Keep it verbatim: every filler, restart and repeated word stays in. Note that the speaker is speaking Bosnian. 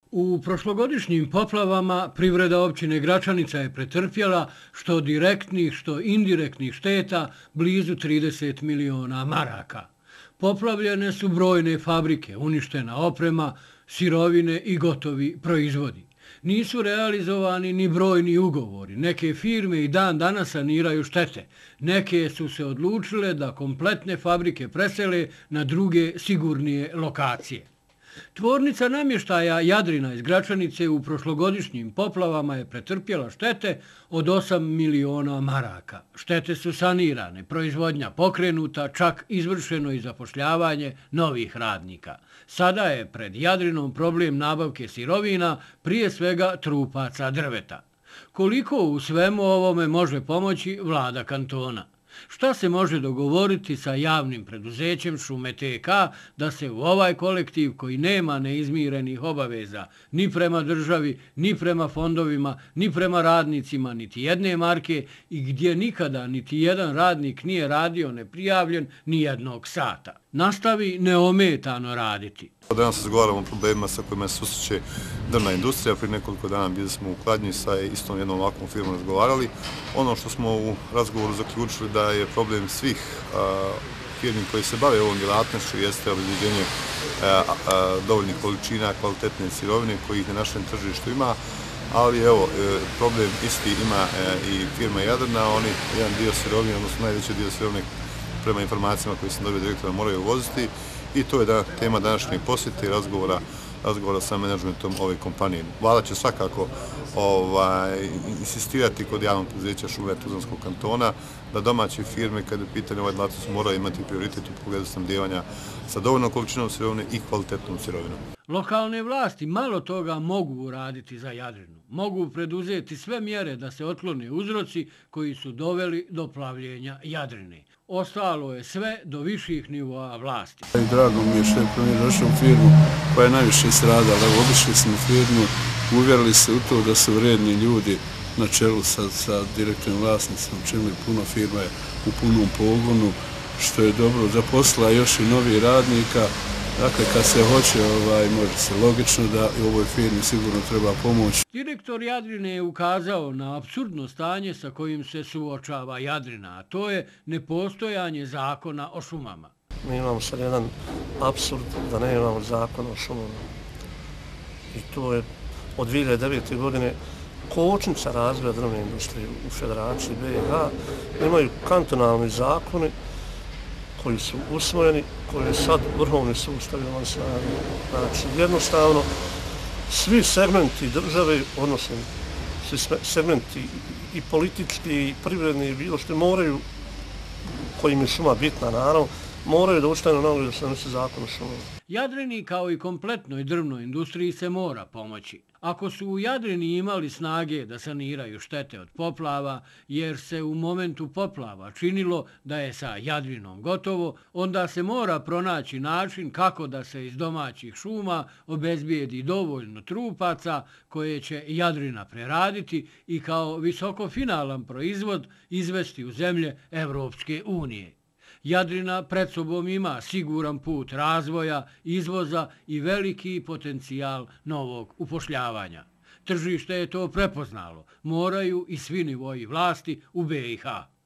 U prošlogodišnjim poplavama privreda općine Gračanica je pretrpjela što direktnih, što indirektnih šteta blizu trideset miliona maraka. Poplavljene su brojne fabrike, uništena oprema, sirovine i gotovi proizvodi. Nisu realizovani ni brojni ugovori. Neke firme i dan danas saniraju štete. Neke su se odlučile da kompletne fabrike presele na druge sigurnije lokacije. Tvornica namještaja Jadrina iz Gračanice u prošlogodišnjim poplavama je pretrpjela štete od osam miliona maraka. Štete su sanirane, proizvodnja pokrenuta, čak izvršeno i zapošljavanje novih radnika. Sada je pred Jadrinom problem nabavke sirovina, prije svega trupaca drveta. Koliko u svemu ovome može pomoći vlada kantona? Šta se može dogovoriti sa javnim preduzećem Šume T K da se u ovaj kolektiv koji nema neizmirenih obaveza ni prema državi, ni prema fondovima, ni prema radnicima, niti jedne marke i gdje nikada niti jedan radnik nije radio neprijavljen ni jednog sata, nastavi neometano raditi? Danas se razgovaramo o problemima sa kojima se susreće drvna industrija. Prije nekoliko dana bili smo u Kladnji sa istom jednom ovakvom firmom razgovarali. Ono što smo u razgovoru zaključili da je problem svih a, firmi koji se bave ovom djelatnošću jeste obezbeđenje dovoljnih količina kvalitetne sirovine kojih na našem tržištu ima, ali evo, problem isti ima i firma Jadrna. Oni jedan dio sirovine, odnosno najveći dio sirovine prema informacijama koje sam dobio direktora moraju uvoziti. I to je da, tema današnje posjete i razgovora, razgovora sa menadžmentom ove kompanije. Vlada će svakako ovaj, insistirati kod javnog preduzeća Šume Tuzlanskog kantona da domaće firme, kada je pitanje ovaj djelatnost, moraju imati prioritet u pogledu snabdijevanja sa dovoljnom količinom sirovine i kvalitetnom sirovinom. Lokalne vlasti malo toga mogu uraditi za Jadrinu. Mogu preduzeti sve mjere da se otklone uzroci koji su doveli do plavljenja Jadrine. Ostalo je sve do viših nivoa vlasti. Drago mi je što je premijer došao u firmu koja je najviše stradala. Obišli smo firmu, uvjerili se u to da su vredni ljudi na čelu sa, sa direktornim vlasnicom, čemu puno firma je u punom pogonu, što je dobro, zaposlila još i novi radnika. Dakle, kad se hoće, ovaj, može se logično da i ovoj firmi sigurno treba pomoći. Direktor Jadrine je ukazao na apsurdno stanje sa kojim se suočava Jadrina, a to je nepostojanje zakona o šumama. Mi imamo sad jedan apsurd da ne imamo zakon o šumama. I to je od dvije hiljade devete. godine kočnica razvoja drvne industrije u Federaciji B i H. Imaju kantonalni zakoni koji su usvojeni, koji je sad Vrhovni sud stavio van snage. Znači, jednostavno, svi segmenti države, odnosno svi segmenti i politički, i privredni, i bilo što moraju, kojim je šuma bitna, naravno, moraju da ustanu nogu da se donese zakon o šumama. Jadrini kao i kompletnoj drvnoj industriji se mora pomoći. Ako su u Jadrini imali snage da saniraju štete od poplava, jer se u momentu poplava činilo da je sa Jadrinom gotovo, onda se mora pronaći način kako da se iz domaćih šuma obezbijedi dovoljno trupaca koje će Jadrina preraditi i kao visokofinalan proizvod izvesti u zemlje Evropske unije. Jadrina pred sobom ima siguran put razvoja, izvoza i veliki potencijal novog upošljavanja. Tržište je to prepoznalo, moraju i svi nivoji vlasti u B i H.